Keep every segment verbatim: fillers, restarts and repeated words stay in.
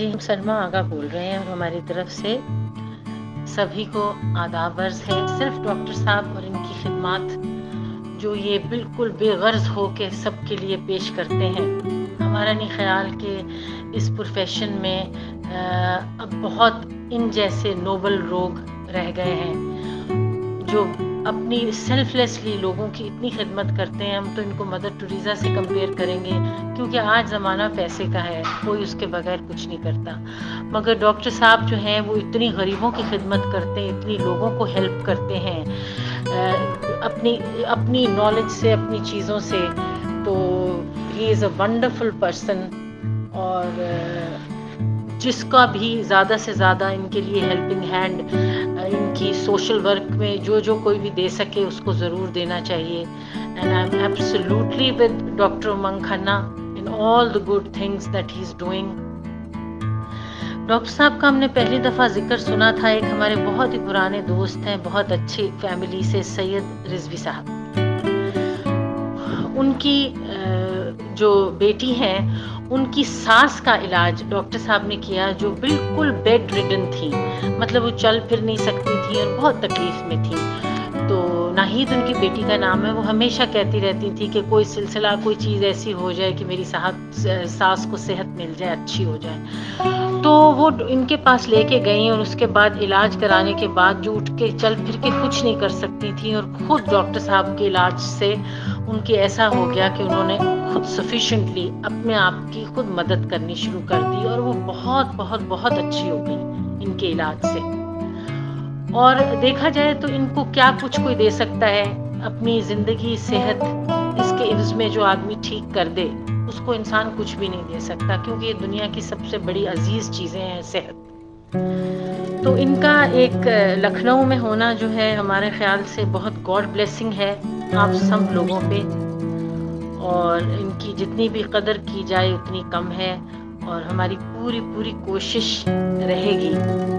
جی ہم سلمہ آغا بول رہے ہیں اور ہماری طرف سے سبھی کو آداب عرض ہے. صرف ڈاکٹر صاحب اور ان کی خدمات جو یہ بالکل بے غرض ہو کے سب کے لیے پیش کرتے ہیں، ہمارا نہیں خیال کہ اس پروفیشن میں اب بہت ان جیسے نوبل لوگ رہ گئے ہیں جو اپنی سیلف لیسلی لوگوں کی اتنی خدمت کرتے ہیں. ہم تو ان کو مدر ٹریزا سے کمپیئر کریں گے کیونکہ آج زمانہ پیسے کا ہے، کوئی اس کے بغیر کچھ نہیں کرتا. مگر ڈاکٹر صاحب جو ہیں وہ اتنی غریبوں کی خدمت کرتے ہیں، اتنی لوگوں کو ہیلپ کرتے ہیں اپنی اپنی نالج سے، اپنی چیزوں سے. تو ہی از اے ونڈرفل پرسن، اور جس کا بھی زیادہ سے زیادہ ان کے لیے ہیلپنگ ہینڈ ان کی سوشل ورک میں جو جو کوئی بھی دے سکے اس کو ضرور دینا چاہیے. And I am absolutely with doctor Umang Khanna in all the good things that he is doing. Doctor صاحب کا ہم نے پہلی دفعہ ذکر سنا تھا، ایک ہمارے بہت ہی پرانے دوست ہیں، بہت اچھی فیملی سے، سید رضوی صاحب. ان کی جو بیٹی ہیں ان کی ساس کا علاج ڈاکٹر صاحب نے کیا، جو بالکل بیڈ ریڈن تھی، مطلب وہ چل پھر نہیں سکتی تھی اور بہت تکلیف میں تھی. تو ناہید ان کی بیٹی کا نام ہے، وہ ہمیشہ کہتی رہتی تھی کہ کوئی سلسلہ، کوئی چیز ایسی ہو جائے کہ میری ساس کو صحت مل جائے، اچھی ہو جائے. تو وہ ان کے پاس لے کے گئیں اور اس کے بعد علاج کرانے کے بعد جو اٹھ کے چل پھر کے کچھ نہیں کر سکتی تھیں، اور خود ڈاکٹر صاحب کے علاج سے ان کے ایسا ہو گیا کہ انہوں نے خود سفیشینٹلی اپنے آپ کی خود مدد کرنی شروع کر دی، اور وہ بہت بہت بہت اچھی ہو گئی ان کے علاج سے. اور دیکھا جائے تو ان کو کیا کچھ کوئی دے سکتا ہے، اپنی زندگی، صحت، اس کے عوض میں جو آدمی ٹھیک کر دے اس کو انسان کچھ بھی نہیں دے سکتا، کیونکہ یہ دنیا کی سب سے بڑی عزیز چیزیں ہیں صحت. تو ان کا ایک لکھنؤ میں ہونا جو ہے ہمارے خیال سے بہت گاڈ بلیسنگ ہے آپ سب لوگوں پہ، اور ان کی جتنی بھی قدر کی جائے اتنی کم ہے. اور ہماری پوری پوری کوشش رہے گی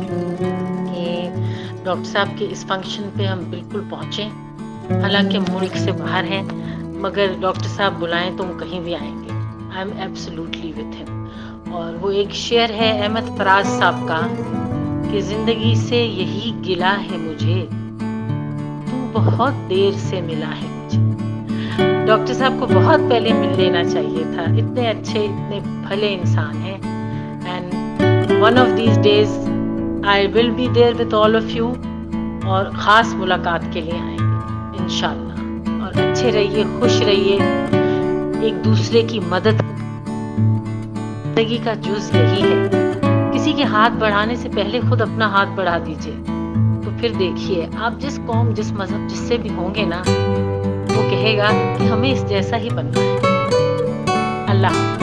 کہ ڈاکٹر صاحب کے اس فنکشن پہ ہم بالکل پہنچیں. حالانکہ ملک سے باہر ہیں، مگر ڈاکٹر صاحب بلائیں تو ہم کہیں بھی آئیں گے. آئی ایم ایبسلیوٹلی وتھ ہم. اور وہ ایک شعر ہے احمد فراز صاحب کا کہ زندگی سے یہی گلہ ہے مجھے، تو بہت دیر سے ملا ہے مجھے. ڈاکٹر صاحب کو بہت پہلے مل لینا چاہیے تھا، اتنے اچھے، اتنے بھلے انسان ہیں. And one of these days I will be there with all of you, اور خاص ملاقات کے لیے آئیں گے انشاءاللہ. اور اچھے رہیے، خوش رہیے، ایک دوسرے کی مدد. زندگی کا جز یہی ہے، کسی کے ہاتھ بڑھانے سے پہلے خود اپنا ہاتھ بڑھا دیجئے، تو پھر دیکھیے آپ جس قوم، جس مذہب، جس سے بھی ہوں گے نا، وہ کہے گا کہ ہمیں اس جیسا ہی بننا ہے. اللہ